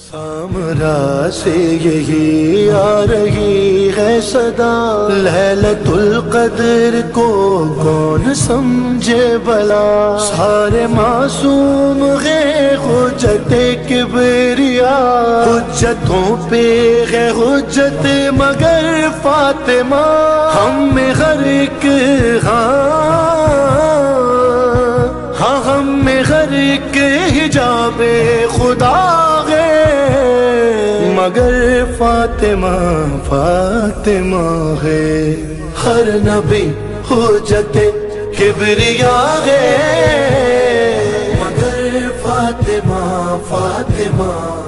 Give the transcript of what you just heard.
सामरा से यही आ रही है सदा, लैलतुल कद्र को कौन समझे भला। सारे मासूम है हुज्जते किबरिया, हुज्जतों पे है हुज्जत मगर फातिमा। हम में हर एक हम में हर एक हिजाबे खुदा है, मगर फातिमा फातिमा है। हर नबी हुज्जते किबरिया है, मगर फातिमा फातिमा